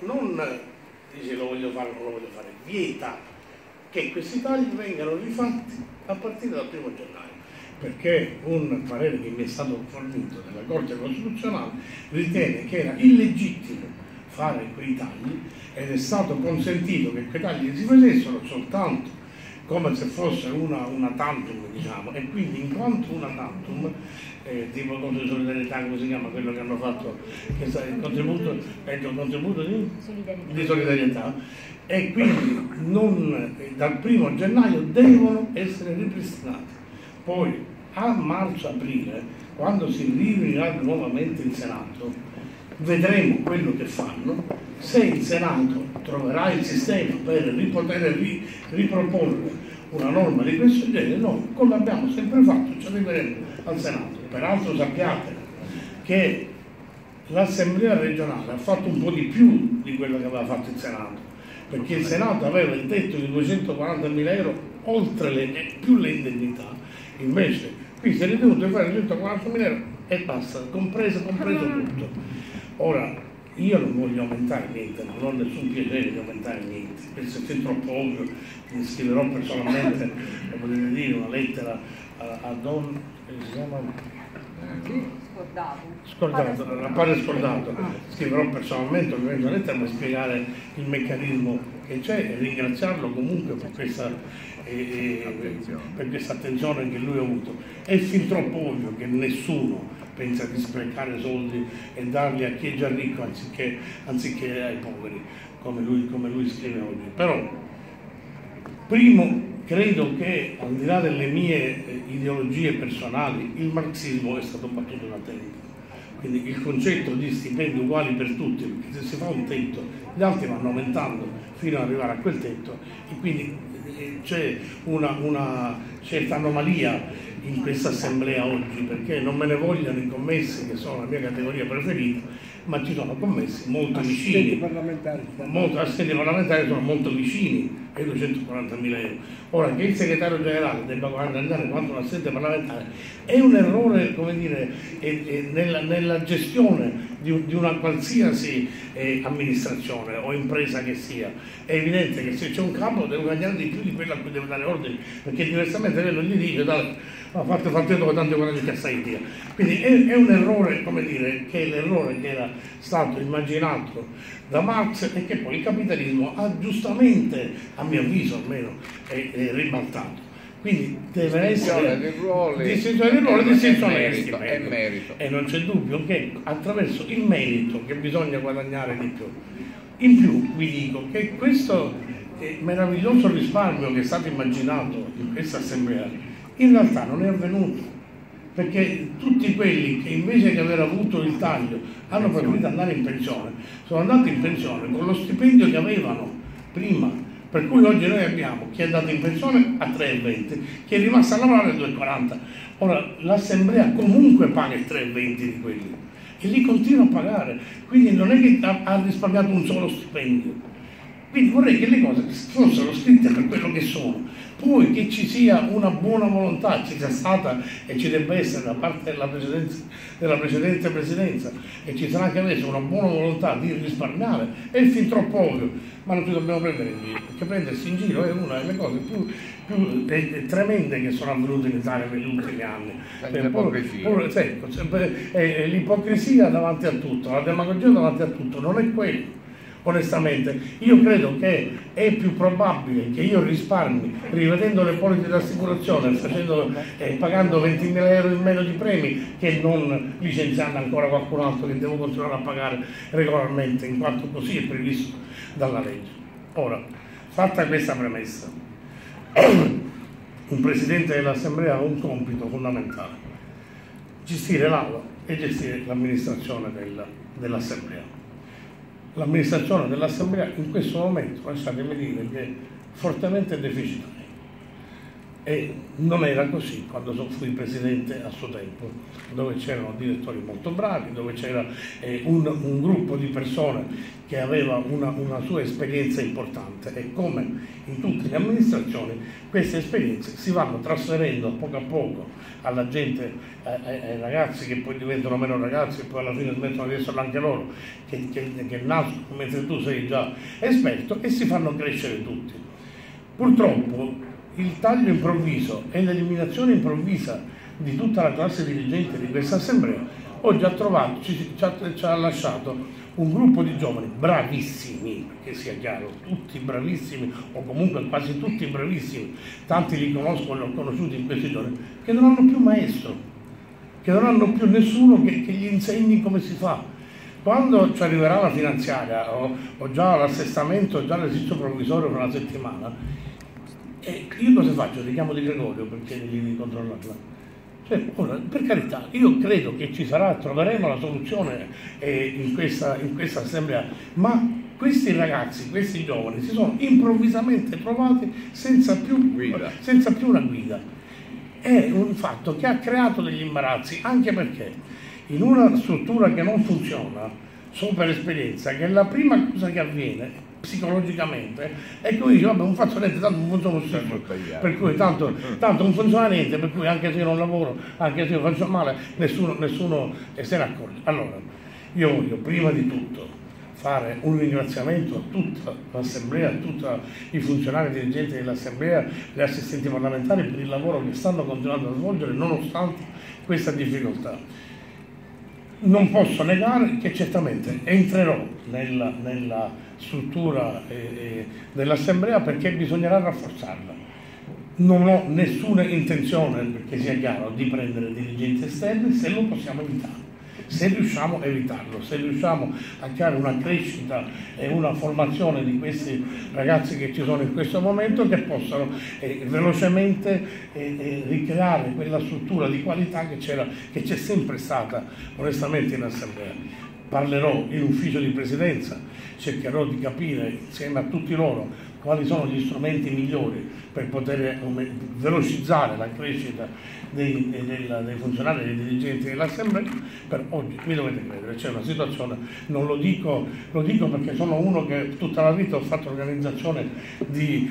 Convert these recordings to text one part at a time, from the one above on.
non dice lo voglio fare o non lo voglio fare, vieta che questi tagli vengano rifatti a partire dal 1° gennaio, perché un parere che mi è stato fornito dalla Corte Costituzionale ritiene che era illegittimo fare quei tagli ed è stato consentito che quei tagli si facessero soltanto come se fosse una tantum, diciamo, e quindi in quanto una tantum, tipo cosa di solidarietà, come si chiama quello che hanno fatto, che il contributo di solidarietà, e quindi dal 1° gennaio devono essere ripristinati. Poi a marzo-aprile, quando si riunirà nuovamente in Senato, vedremo quello che fanno, se il Senato troverà il sistema per poter riproporre una norma di questo genere, noi, come abbiamo sempre fatto, ci arriveremo al Senato. Peraltro sappiate che l'Assemblea regionale ha fatto un po' di più di quello che aveva fatto il Senato, perché il Senato aveva il tetto di 240.000 euro oltre più le indennità, invece qui si è ritenuto di fare 240.000 euro e basta, compreso tutto. Ora, io non voglio aumentare niente, non ho nessun piacere di aumentare niente, penso che sia troppo ovvio, mi scriverò personalmente, potete dire, una lettera a Don, si chiama? Scordato, appare scordato. Scriverò personalmente ovviamente una lettera per spiegare il meccanismo che c'è e ringraziarlo comunque per questa attenzione che lui ha avuto. È fin troppo ovvio che nessuno pensa di sprecare soldi e darli a chi è già ricco anziché ai poveri, come lui scrive oggi. Però, primo, credo che al di là delle mie ideologie personali, il marxismo è stato battuto da tempo. Quindi il concetto di stipendi uguali per tutti, perché se si fa un tetto, gli altri vanno aumentando fino ad arrivare a quel tetto, e quindi c'è una certa anomalia in questa assemblea oggi, perché non me ne vogliono i commessi, che sono la mia categoria preferita, ma ci sono commessi molto vicini, assenti parlamentari sono molto vicini ai 240.000 euro. Ora, che il segretario generale debba guadagnare quanto un assente parlamentare è un errore, come dire, nella gestione di una qualsiasi amministrazione o impresa che sia. È evidente che se c'è un capo deve guadagnare di più di quello a cui deve dare ordini, perché diversamente lei non gli dice fate dopo tanto guadagni che assai via. Quindi è un errore, come dire, che è l'errore che era stato immaginato da Marx e che poi il capitalismo ha giustamente, a mio avviso almeno, ribaltato. Quindi deve essere distinzione di ruoli, distinzione di stipendio. E non c'è dubbio che attraverso il merito che bisogna guadagnare di più. In più vi dico che questo meraviglioso risparmio che è stato immaginato in questa assemblea in realtà non è avvenuto, perché tutti quelli che invece di aver avuto il taglio hanno preferito andare in pensione, sono andati in pensione con lo stipendio che avevano prima, per cui oggi noi abbiamo chi è andato in pensione a 3,20, chi è rimasto a lavorare a 2,40. Ora l'assemblea comunque paga il 3,20 di quelli e li continua a pagare, quindi non è che ha risparmiato un solo stipendio. Quindi vorrei che le cose fossero scritte per quello che sono, poi che ci sia una buona volontà, ci sia stata e ci debba essere da parte della precedente presidenza, e ci sarà anche adesso una buona volontà di risparmiare, è fin troppo ovvio, ma non ci dobbiamo prendere in giro, perché prendersi in giro è una delle cose più tremende che sono avvenute in Italia negli ultimi anni. L'ipocrisia davanti a tutto, la demagogia davanti a tutto, non è quello. Onestamente, io credo che è più probabile che io risparmi rivedendo le polizze di assicurazione, pagando 20.000 euro in meno di premi, che non licenziando ancora qualcun altro che devo continuare a pagare regolarmente, in quanto così è previsto dalla legge. Ora, fatta questa premessa, un Presidente dell'Assemblea ha un compito fondamentale: gestire l'Aula e gestire l'amministrazione dell'Assemblea. L'amministrazione dell'Assemblea in questo momento, lasciatemi dire, che è fortemente deficitaria. E non era così quando fui presidente a suo tempo, dove c'erano direttori molto bravi, dove c'era un gruppo di persone che aveva una sua esperienza importante, e come in tutte le amministrazioni queste esperienze si vanno trasferendo a poco alla gente, ai ragazzi che poi diventano meno ragazzi e poi alla fine smettono di essere anche loro, che nascono mentre tu sei già esperto, e si fanno crescere tutti. Purtroppo il taglio improvviso e l'eliminazione improvvisa di tutta la classe dirigente di questa assemblea oggi ci ha lasciato un gruppo di giovani bravissimi, che sia chiaro, tutti bravissimi, o comunque quasi tutti bravissimi, tanti li conosco e li ho conosciuti in questi giorni, che non hanno più maestro, che non hanno più nessuno che gli insegni come si fa. Quando ci arriverà la finanziaria o già l'assestamento, già l'esercizio provvisorio per una settimana, io cosa faccio? Richiamo Di Gregorio per chiedergli di controllarla. Cioè, ora, per carità, io credo che ci sarà, troveremo la soluzione in questa assemblea, ma questi ragazzi, questi giovani si sono improvvisamente trovati senza più una guida. È un fatto che ha creato degli imbarazzi, anche perché in una struttura che non funziona, so per esperienza che la prima cosa che avviene psicologicamente è che uno dice: vabbè, non faccio niente, tanto non funziona lo stesso, per cui tanto non funziona niente, per cui anche se io non lavoro, anche se io faccio male, nessuno se ne accorge. Allora, io voglio prima di tutto fare un ringraziamento a tutta l'Assemblea, a tutti i funzionari dirigenti dell'Assemblea, gli assistenti parlamentari, per il lavoro che stanno continuando a svolgere nonostante questa difficoltà. Non posso negare che certamente entrerò nella struttura dell'Assemblea, perché bisognerà rafforzarla. Non ho nessuna intenzione, perché sia chiaro, di prendere dirigenti esterni se lo possiamo evitare. Se riusciamo a evitarlo, se riusciamo a creare una crescita e una formazione di questi ragazzi che ci sono in questo momento, che possano velocemente ricreare quella struttura di qualità che c'è sempre stata onestamente in Assemblea. Parlerò in ufficio di presidenza, cercherò di capire insieme a tutti loro quali sono gli strumenti migliori per poter velocizzare la crescita dei funzionari e dei dirigenti dell'Assemblea. Per oggi mi dovete credere, c'è una situazione, non lo dico perché sono uno che tutta la vita ho fatto organizzazione di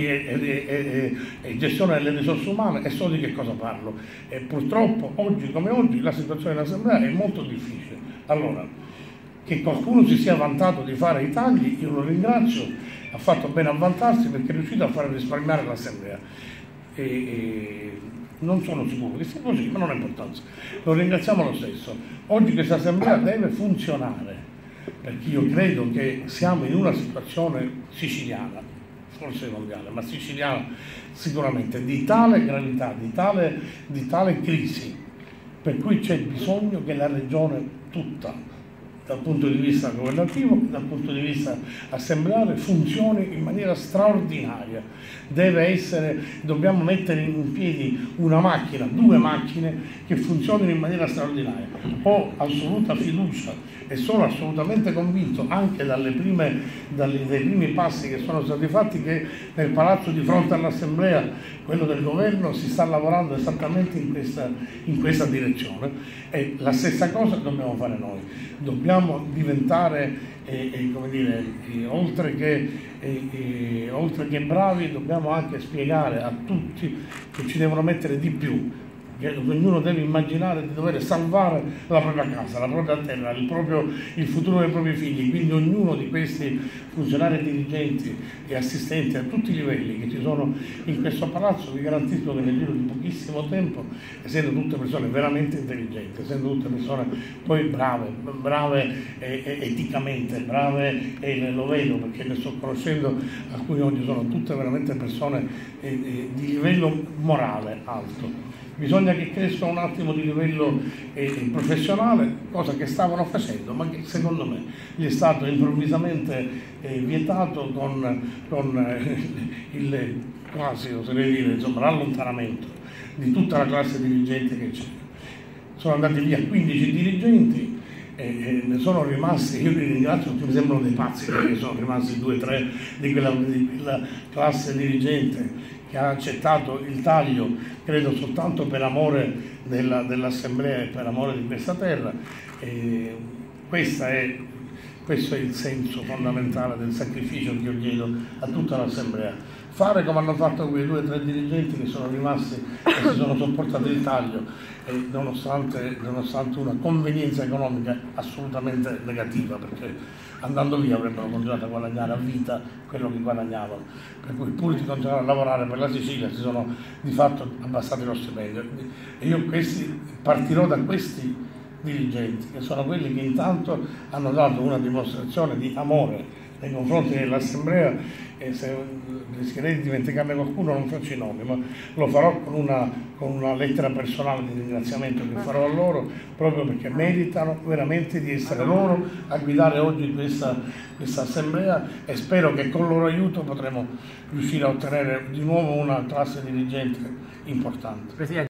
gestione delle risorse umane e so di che cosa parlo, e purtroppo oggi come oggi la situazione dell'Assemblea è molto difficile. Allora, che qualcuno si sia vantato di fare i tagli, io lo ringrazio, ha fatto bene a vantarsi, perché è riuscito a fare risparmiare l'Assemblea. Non sono sicuro che sia così, ma non ha importanza. Lo ringraziamo lo stesso. Oggi questa Assemblea deve funzionare, perché io credo che siamo in una situazione siciliana, forse mondiale, ma siciliana sicuramente, di tale gravità, di tale crisi, per cui c'è bisogno che la regione tutta, dal punto di vista governativo, dal punto di vista assembleare, funzioni in maniera straordinaria. Dobbiamo mettere in piedi una macchina, 2 macchine che funzionino in maniera straordinaria. Ho assoluta fiducia e sono assolutamente convinto, anche dai primi passi che sono stati fatti, che nel palazzo di fronte all'Assemblea, quello del governo, si sta lavorando esattamente in questa direzione, e la stessa cosa dobbiamo fare noi. Dobbiamo diventare, come dire, oltre che bravi, dobbiamo anche spiegare a tutti che ci devono mettere di più, che ognuno deve immaginare di dover salvare la propria casa, la propria terra, il futuro dei propri figli. Quindi ognuno di questi funzionari dirigenti e assistenti a tutti i livelli che ci sono in questo palazzo, vi garantisco che nel giro di pochissimo tempo, essendo tutte persone veramente intelligenti, essendo tutte persone poi brave eticamente, brave, e lo vedo perché ne sto conoscendo alcuni oggi, sono tutte veramente persone di livello morale alto. Bisogna che cresca un attimo di livello professionale, cosa che stavano facendo, ma che secondo me gli è stato improvvisamente vietato con il quasi, oserei dire, insomma, l'allontanamento di tutta la classe dirigente che c'è. Sono andati via 15 dirigenti e ne sono rimasti, io li ringrazio perché mi sembrano dei pazzi, perché sono rimasti 2 o 3 di quella classe dirigente che ha accettato il taglio, credo soltanto per amore dell'Assemblea e per amore di questa terra. Questo è il senso fondamentale del sacrificio che io chiedo a tutta l'Assemblea. Fare come hanno fatto quei 2 o 3 dirigenti che sono rimasti e si sono sopportati il taglio, nonostante una convenienza economica assolutamente negativa, perché andando via avrebbero continuato a guadagnare a vita quello che guadagnavano. Per cui pur di continuare a lavorare per la Sicilia si sono di fatto abbassati lo stipendio. E io partirò da questi dirigenti, che sono quelli che intanto hanno dato una dimostrazione di amore nei confronti dell'Assemblea, e se rischierei di dimenticarne qualcuno non faccio i nomi, ma lo farò con una lettera personale di ringraziamento che farò a loro, proprio perché meritano veramente di essere loro a guidare oggi questa Assemblea, e spero che con il loro aiuto potremo riuscire a ottenere di nuovo una classe dirigente importante.